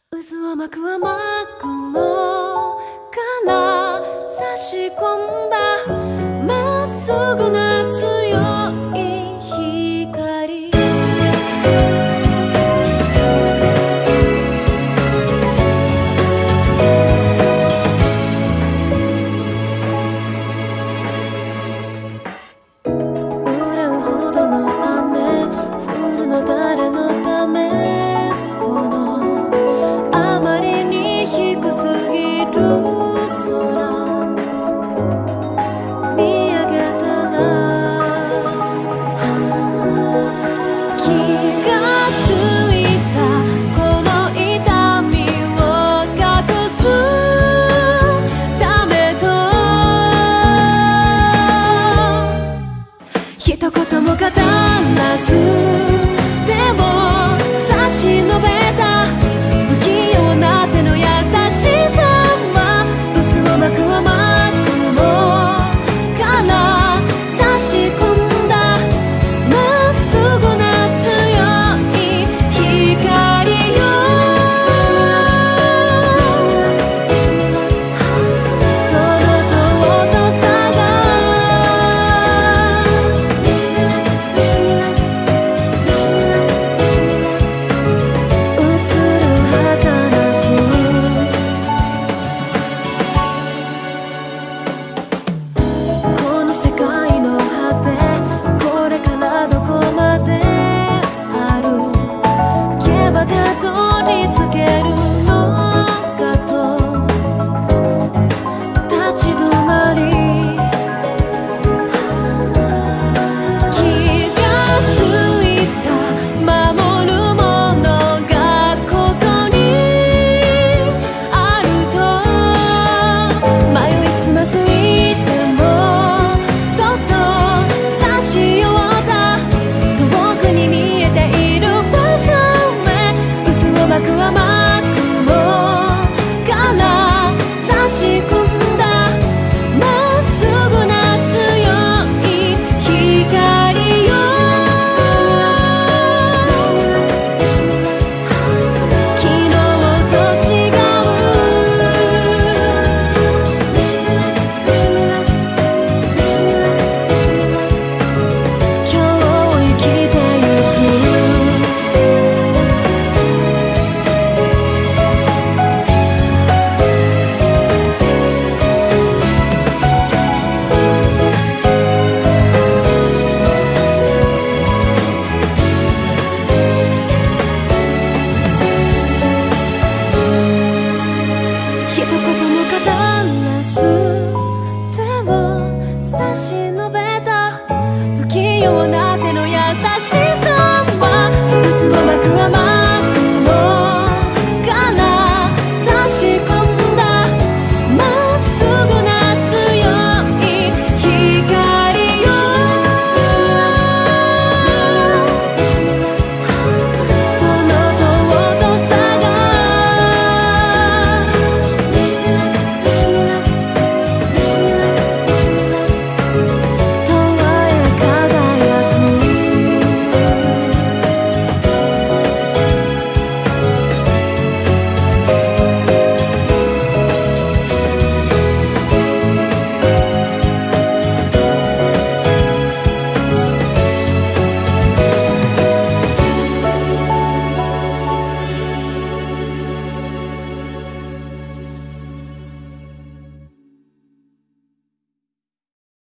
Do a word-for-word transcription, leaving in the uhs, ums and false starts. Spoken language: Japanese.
渦を巻く雨雲から差し込んだまっすぐな強い光、裏うほどの雨降るの誰のため、このあまりに低すぎる空見上げたら気がついた、この痛みを隠すためと一言も語らず、でも差し伸べた不器用な手の優しさは渦を巻く雨雲から差し込んだまっすぐな強い光よ。その尊さがこの世界の果て、これからどこまで歩けばたどり着けるのかと立ち止まり、気がついた守るものがここにあると迷いつまずいてもそっと差し寄った遠くに見えている場所へ渦を巻く雨